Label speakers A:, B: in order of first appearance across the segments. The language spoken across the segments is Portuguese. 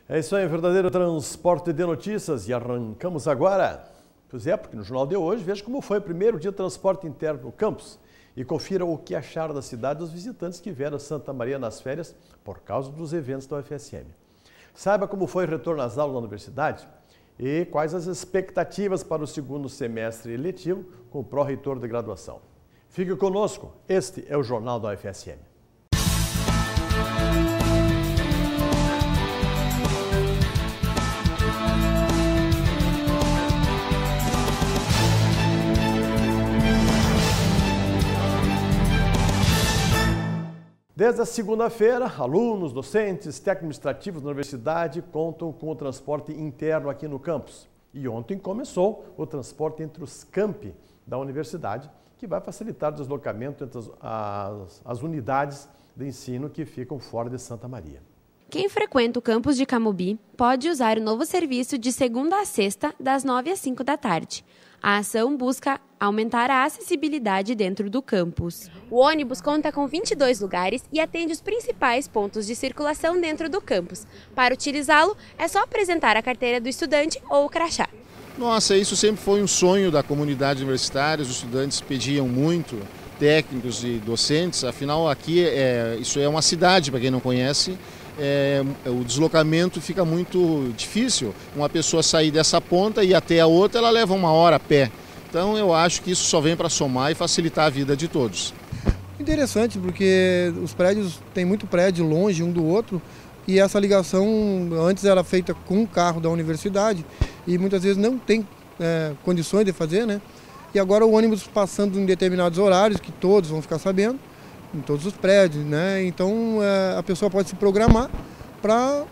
A: É isso aí, verdadeiro transporte de notícias, e arrancamos agora. Pois é, porque no jornal de hoje veja como foi o primeiro dia de transporte interno no campus e confira o que acharam da cidade os visitantes que vieram a Santa Maria nas férias por causa dos eventos da UFSM. Saiba como foi o retorno às aulas na universidade e quais as expectativas para o segundo semestre letivo com o pró-reitor de graduação. Fique conosco, este é o Jornal da UFSM. Desde a segunda-feira, alunos, docentes, técnicos administrativos da universidade contam com o transporte interno aqui no campus. E ontem começou o transporte entre os campi da universidade, que vai facilitar o deslocamento entre as unidades de ensino que ficam fora de Santa Maria.
B: Quem frequenta o campus de Camobi pode usar o novo serviço de segunda a sexta, das 9 às 5 da tarde. A ação busca aumentar a acessibilidade dentro do campus. O ônibus conta com 22 lugares e atende os principais pontos de circulação dentro do campus. Para utilizá-lo, é só apresentar a carteira do estudante ou o crachá.
C: Nossa, isso sempre foi um sonho da comunidade universitária, os estudantes pediam muito, técnicos e docentes, afinal aqui isso é uma cidade, para quem não conhece. O deslocamento fica muito difícil, uma pessoa sair dessa ponta e ir até a outra, ela leva 1 hora a pé. Então eu acho que isso só vem para somar e facilitar a vida de todos.
D: Interessante, porque os prédios, tem muito prédio longe um do outro e essa ligação antes era feita com o carro da universidade e muitas vezes não tem condições de fazer, né? E agora o ônibus passando em determinados horários, que todos vão ficar sabendo, em todos os prédios, né? Então a pessoa pode se programar para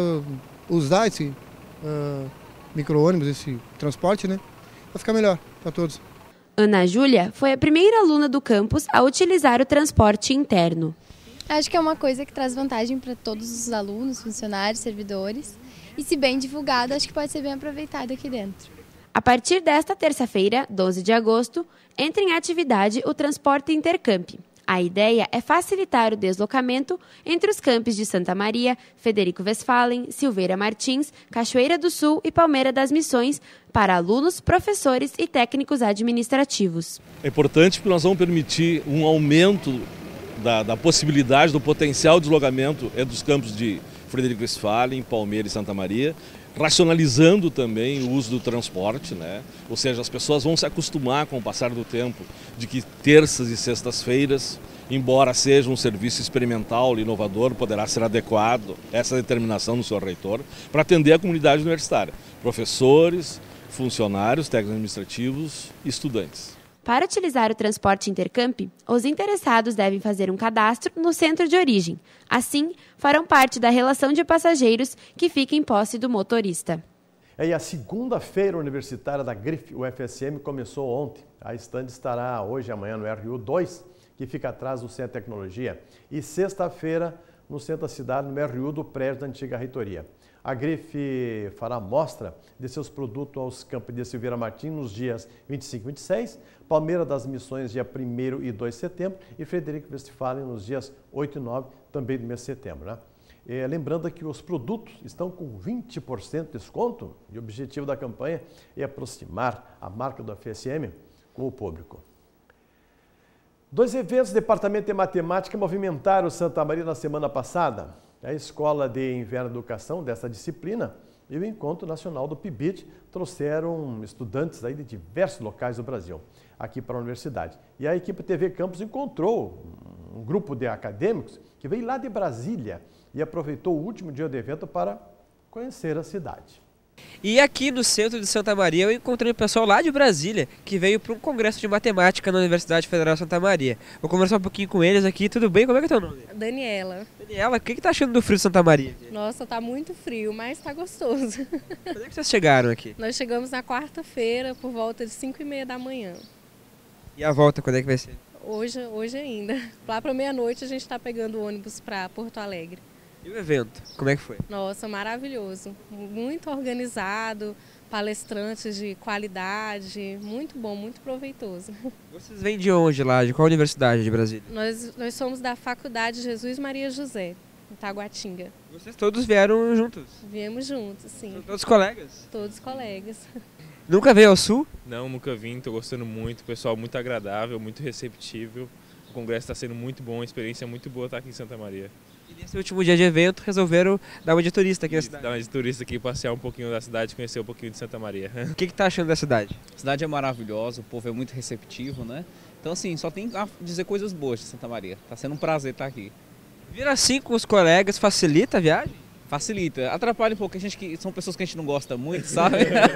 D: usar esse micro-ônibus, esse transporte, né? Para ficar melhor para todos.
B: Ana Júlia foi a primeira aluna do campus a utilizar o transporte interno.
E: Acho que é uma coisa que traz vantagem para todos os alunos, funcionários, servidores. E se bem divulgado, acho que pode ser bem aproveitado aqui dentro.
B: A partir desta terça-feira, 12 de agosto, entra em atividade o transporte intercamp. A ideia é facilitar o deslocamento entre os campos de Santa Maria, Frederico Westphalen, Silveira Martins, Cachoeira do Sul e Palmeira das Missões para alunos, professores e técnicos administrativos.
F: É importante porque nós vamos permitir um aumento da possibilidade, do potencial de deslocamento dos campos de Frederico Westphalen, Palmeira e Santa Maria, racionalizando também o uso do transporte, né? Ou seja, as pessoas vão se acostumar com o passar do tempo de que terças e sextas-feiras, embora seja um serviço experimental e inovador, poderá ser adequado essa determinação do seu reitor para atender a comunidade universitária, professores, funcionários, técnicos administrativos e estudantes.
B: Para utilizar o transporte intercamp, os interessados devem fazer um cadastro no centro de origem. Assim, farão parte da relação de passageiros que fica em posse do motorista.
A: E a segunda-feira universitária da Grife UFSM começou ontem. A estande estará hoje e amanhã no RU 2, que fica atrás do Centro de Tecnologia, e sexta-feira no centro da cidade, no RU do prédio da antiga reitoria. A Grife fará mostra de seus produtos aos campos de Silveira Martins nos dias 25 e 26, Palmeira das Missões dia 1º e 2 de setembro e Frederico Westphalen nos dias 8 e 9 também do mês de setembro, né? Lembrando que os produtos estão com 20% de desconto e o objetivo da campanha é aproximar a marca do UFSM com o público. 2 eventos do Departamento de Matemática movimentaram Santa Maria na semana passada. A Escola de Inverno de Educação dessa disciplina e o Encontro Nacional do PIBIT trouxeram estudantes aí de diversos locais do Brasil aqui para a universidade. E a equipe TV Campus encontrou um grupo de acadêmicos que veio lá de Brasília e aproveitou o último dia do evento para conhecer a cidade.
G: E aqui no centro de Santa Maria eu encontrei o pessoal lá de Brasília que veio para um congresso de matemática na Universidade Federal de Santa Maria. Vou conversar um pouquinho com eles aqui. Tudo bem? Como é que é teu nome?
H: Daniela.
G: Daniela, o que tá achando do frio de Santa Maria?
H: Nossa, tá muito frio, mas tá gostoso.
G: Quando é que vocês chegaram aqui?
H: Nós chegamos na quarta-feira por volta de 5h30 da manhã.
G: E a volta, quando é que vai ser?
H: Hoje ainda. Lá para meia-noite a gente está pegando o ônibus para Porto Alegre.
G: E o evento, como é que foi?
H: Nossa, maravilhoso. Muito organizado, palestrantes de qualidade, muito bom, muito proveitoso.
G: Vocês vêm de onde lá? De qual universidade de Brasília?
H: Nós somos da Faculdade Jesus Maria José. em Taguatinga.
G: Vocês todos vieram juntos?
H: Viemos juntos, sim.
G: São todos colegas?
H: Todos colegas.
G: Nunca veio ao Sul?
I: Não, nunca vim, estou gostando muito, o pessoal muito agradável, muito receptível. O congresso está sendo muito bom, a experiência é muito boa estar aqui em Santa Maria.
G: E nesse último dia de evento resolveram dar uma de turista aqui na cidade?
I: Dar uma de turista aqui, passear um pouquinho da cidade, conhecer um pouquinho de Santa Maria.
G: O que tá achando da cidade?
J: A cidade é maravilhosa, o povo é muito receptivo, né? Então assim, só tem a dizer coisas boas de Santa Maria. Tá sendo um prazer estar aqui.
G: Vir assim com os colegas facilita a viagem?
J: Facilita, atrapalha um pouco, são pessoas que a gente não gosta muito, sabe?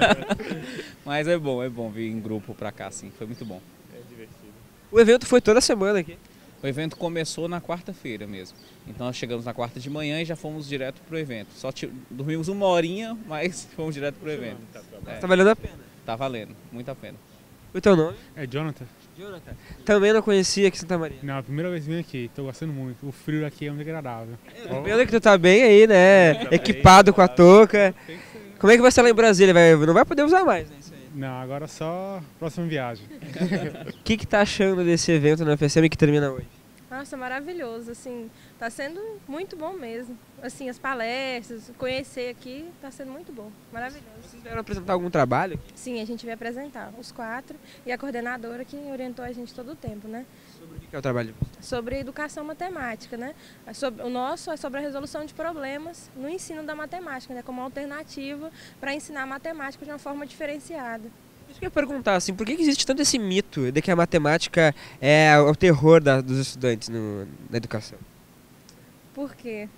J: Mas é bom vir em grupo pra cá, assim, foi muito bom.
I: É divertido.
G: O evento foi toda semana aqui?
J: O evento começou na quarta-feira mesmo. Então nós chegamos na quarta de manhã e já fomos direto pro evento. Só dormimos uma horinha, mas fomos direto pro evento.
G: Tá valendo a pena?
J: Tá valendo, muito a pena.
G: O teu nome?
K: É Jonathan.
G: Jonathan. Também não conhecia aqui Santa Maria?
K: Não, a primeira vez que vim aqui, tô gostando muito. O frio aqui é muito agradável.
G: Pena que tu tá bem aí, né? Equipado com a touca. Como é que vai ser lá em Brasília? Não vai poder usar mais, né? Isso aí.
K: Não, agora só próxima viagem.
G: O que tá achando desse evento na FSM que termina hoje?
H: Nossa, maravilhoso, assim, tá sendo muito bom mesmo. Assim, as palestras, conhecer aqui, tá sendo muito bom, maravilhoso.
G: Vocês vieram apresentar algum trabalho?
H: Sim, a gente veio apresentar, os 4, e a coordenadora que orientou a gente todo o tempo, né?
G: Sobre o que é o trabalho?
H: Sobre educação matemática, né? O nosso é sobre a resolução de problemas no ensino da matemática, né? Como alternativa para ensinar matemática de uma forma diferenciada.
G: Isso que eu ia perguntar, assim, por que existe tanto esse mito de que a matemática é o terror dos estudantes na educação?
H: Por quê?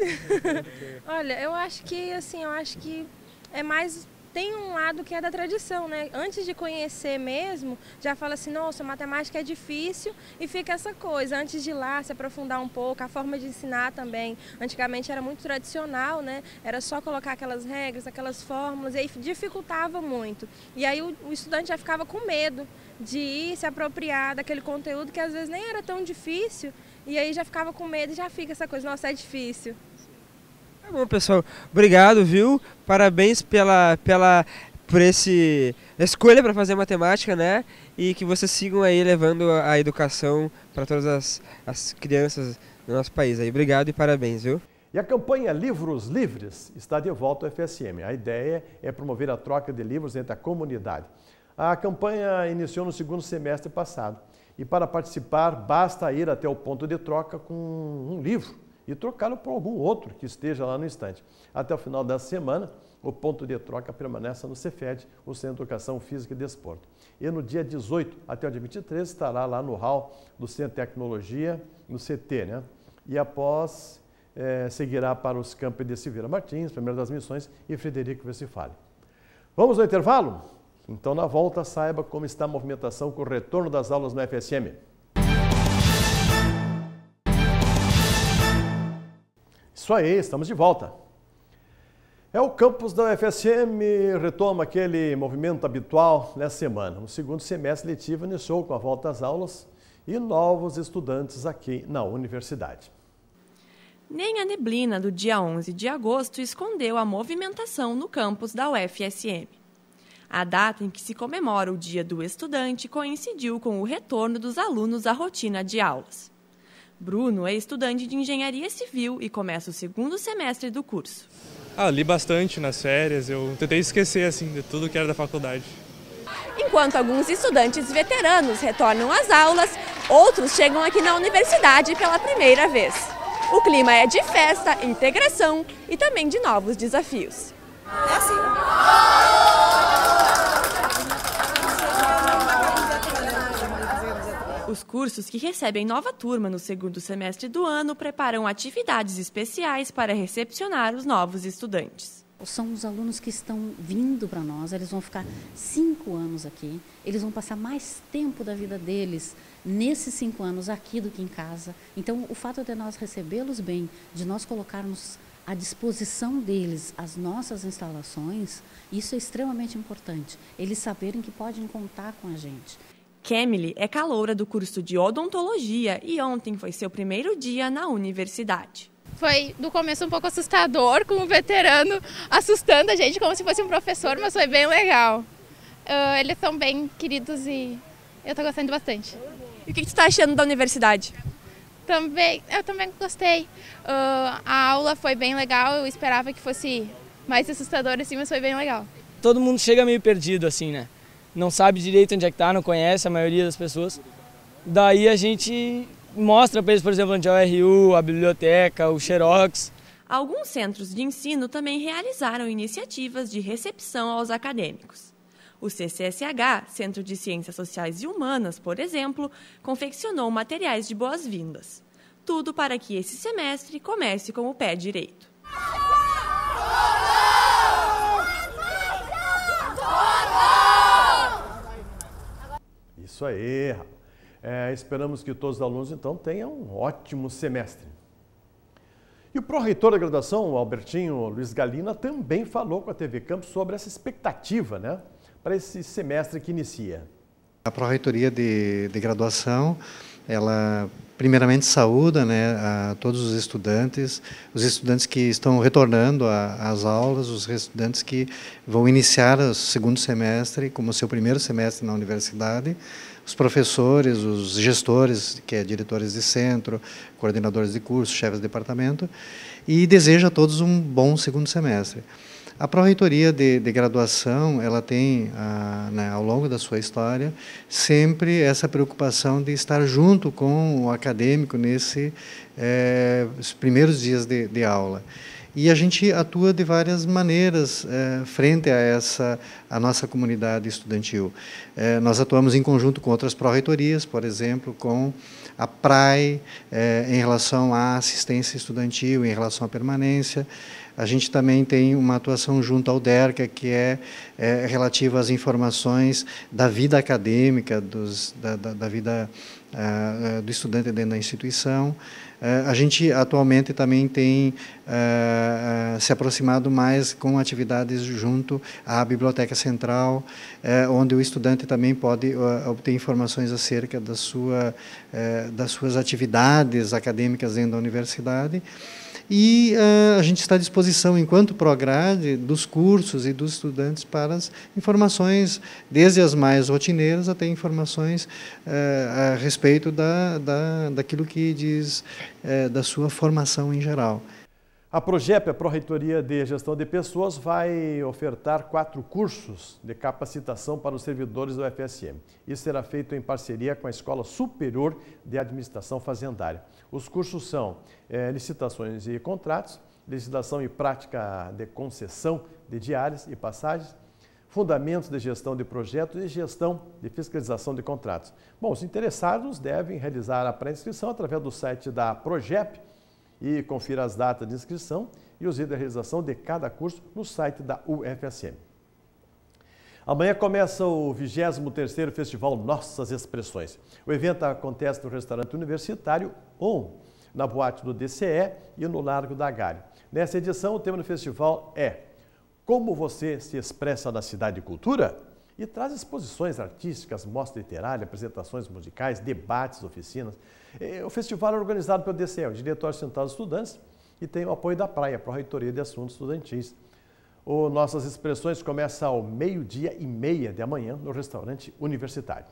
H: Olha, eu acho que é mais... Tem um lado que é da tradição, né? Antes de conhecer mesmo, já fala assim, nossa, matemática é difícil e fica essa coisa. Antes de ir lá, se aprofundar um pouco, a forma de ensinar também. Antigamente era muito tradicional, né? Era só colocar aquelas regras, aquelas fórmulas, e aí dificultava muito. E aí o estudante já ficava com medo de ir se apropriar daquele conteúdo que às vezes nem era tão difícil, e aí já ficava com medo e já fica essa coisa, nossa, é difícil.
G: Tá bom, pessoal. Obrigado, viu? Parabéns por essa escolha para fazer matemática, né? E que vocês sigam aí levando a educação para todas as crianças do nosso país. Aí, obrigado e parabéns, viu?
A: E a campanha Livros Livres está de volta ao FSM. A ideia é promover a troca de livros entre a comunidade. A campanha iniciou no segundo semestre passado. E para participar, basta ir até o ponto de troca com um livro e trocá-lo por algum outro que esteja lá no estande. Até o final da semana, o ponto de troca permanece no Cefed, o Centro de Educação Física e Desporto. E no dia 18 até o dia 23 estará lá no hall do Centro de Tecnologia, no CT, né? E após seguirá para os campos de Silveira Martins, Primeira das Missões e Frederico Westphalen. Vamos ao intervalo? Então, na volta, saiba como está a movimentação com o retorno das aulas no FSM. Isso aí, estamos de volta. O campus da UFSM retoma aquele movimento habitual nessa semana. O segundo semestre letivo iniciou com a volta às aulas e novos estudantes aqui na universidade.
L: Nem a neblina do dia 11 de agosto escondeu a movimentação no campus da UFSM. A data em que se comemora o Dia do Estudante coincidiu com o retorno dos alunos à rotina de aulas. Bruno é estudante de Engenharia Civil e começa o segundo semestre do curso.
M: Li bastante nas férias, eu tentei esquecer assim, de tudo que era da faculdade.
L: Enquanto alguns estudantes veteranos retornam às aulas, outros chegam aqui na universidade pela primeira vez. O clima é de festa, integração e também de novos desafios. É assim. Os cursos que recebem nova turma no segundo semestre do ano preparam atividades especiais para recepcionar os novos estudantes.
N: São os alunos que estão vindo para nós, eles vão ficar 5 anos aqui, eles vão passar mais tempo da vida deles nesses 5 anos aqui do que em casa. Então, o fato de nós recebê-los bem, de nós colocarmos à disposição deles as nossas instalações, isso é extremamente importante, eles saberem que podem contar com a gente.
L: Kemily é caloura do curso de odontologia e ontem foi seu primeiro dia na universidade.
O: Foi no começo um pouco assustador, com um veterano assustando a gente como se fosse um professor, mas foi bem legal. Eles são bem queridos e eu estou gostando bastante.
L: E o que você está achando da universidade?
O: Eu também gostei. A aula foi bem legal, eu esperava que fosse mais assustador assim, mas foi bem legal.
P: Todo mundo chega meio perdido assim, né? Não sabe direito onde é que tá, não conhece a maioria das pessoas. Daí a gente mostra para eles, por exemplo, onde é o RU, a biblioteca, o Xerox.
L: Alguns centros de ensino também realizaram iniciativas de recepção aos acadêmicos. O CCSH, Centro de Ciências Sociais e Humanas, por exemplo, confeccionou materiais de boas-vindas. Tudo para que esse semestre comece com o pé direito.
A: Isso aí. Esperamos que todos os alunos, então, tenham um ótimo semestre. E o pró-reitor da graduação, o Albertinho Luiz Galina, também falou com a TV Campus sobre essa expectativa, né, para esse semestre que inicia.
Q: A pró-reitoria de graduação, ela primeiramente saúda, né, a todos os estudantes que estão retornando às aulas, os estudantes que vão iniciar o segundo semestre como seu primeiro semestre na universidade, os professores, os gestores, que é diretores de centro, coordenadores de curso, chefes de departamento, e deseja a todos um bom segundo semestre. A pró-reitoria de graduação, ela tem, né, ao longo da sua história, sempre essa preocupação de estar junto com o acadêmico nesses primeiros dias de aula. E a gente atua de várias maneiras frente a nossa comunidade estudantil. Nós atuamos em conjunto com outras pró-reitorias, por exemplo, com a PRAE, em relação à assistência estudantil, em relação à permanência. A gente também tem uma atuação junto ao DERCA, que é relativa às informações da vida acadêmica, da vida do estudante dentro da instituição. A gente atualmente também tem se aproximado mais com atividades junto à Biblioteca Central, onde o estudante também pode obter informações acerca das suas atividades acadêmicas dentro da universidade. E a gente está à disposição, enquanto Prograde, dos cursos e dos estudantes para as informações, desde as mais rotineiras até informações a respeito daquilo que diz da sua formação em geral.
A: A Progep, a Pró-Reitoria de Gestão de Pessoas, vai ofertar 4 cursos de capacitação para os servidores do FSM. Isso será feito em parceria com a Escola Superior de Administração Fazendária. Os cursos são licitações e contratos, legislação e prática de concessão de diárias e passagens, fundamentos de gestão de projetos e gestão de fiscalização de contratos. Bom, os interessados devem realizar a pré-inscrição através do site da Progep e confira as datas de inscrição e os dias de realização de cada curso no site da UFSM. Amanhã começa o 23º Festival Nossas Expressões. O evento acontece no restaurante universitário ou na boate do DCE e no Largo da Galho. Nessa edição, o tema do festival é Como você se expressa na cidade de cultura? E traz exposições artísticas, mostra literária, apresentações musicais, debates, oficinas. O festival é organizado pelo DCE, o Diretório Central dos Estudantes, e tem o apoio da Praia, a Pró-Reitoria de Assuntos Estudantis. O Nossas Expressões começa ao 12h30 de amanhã no restaurante universitário.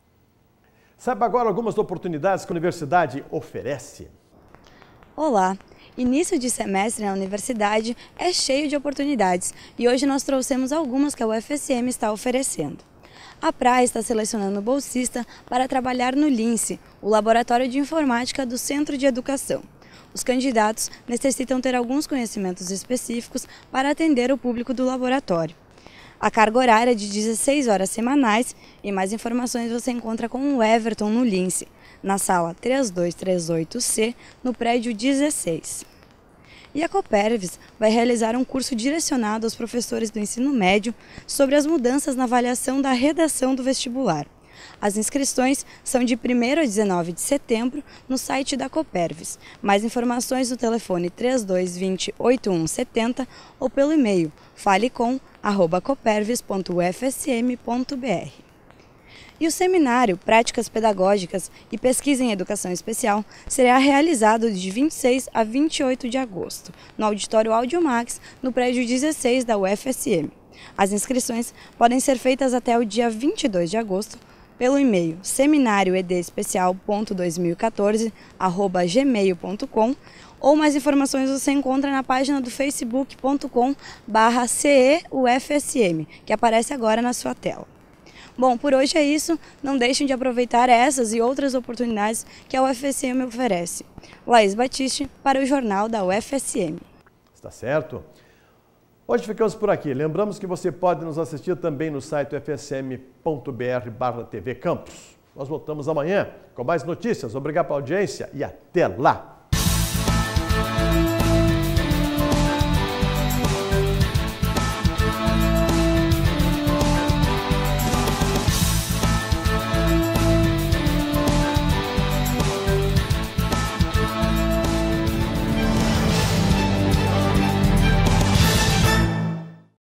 A: Saiba agora algumas oportunidades que a universidade oferece.
R: Olá! Início de semestre na universidade é cheio de oportunidades e hoje nós trouxemos algumas que a UFSM está oferecendo. A Praia está selecionando bolsista para trabalhar no LINSE, o Laboratório de Informática do Centro de Educação. Os candidatos necessitam ter alguns conhecimentos específicos para atender o público do laboratório. A carga horária é de 16 horas semanais e mais informações você encontra com o Everton no LINSE, na sala 3238C, no prédio 16. E a Copervis vai realizar um curso direcionado aos professores do ensino médio sobre as mudanças na avaliação da redação do vestibular. As inscrições são de 1º a 19 de setembro no site da Copervis. Mais informações no telefone 3220-8170 ou pelo e-mail falecom@copervis.ufsm.br. E o seminário Práticas Pedagógicas e Pesquisa em Educação Especial será realizado de 26 a 28 de agosto, no Auditório Audiomax, no prédio 16 da UFSM. As inscrições podem ser feitas até o dia 22 de agosto pelo e-mail seminarioedespecial.2014@gmail.com, ou mais informações você encontra na página do facebook.com/CEUFSM, que aparece agora na sua tela. Bom, por hoje é isso. Não deixem de aproveitar essas e outras oportunidades que a UFSM oferece. Laís Batiste, para o Jornal da UFSM.
A: Está certo? Hoje ficamos por aqui. Lembramos que você pode nos assistir também no site ufsm.br/TV Campus. Nós voltamos amanhã com mais notícias. Obrigado pela audiência e até lá!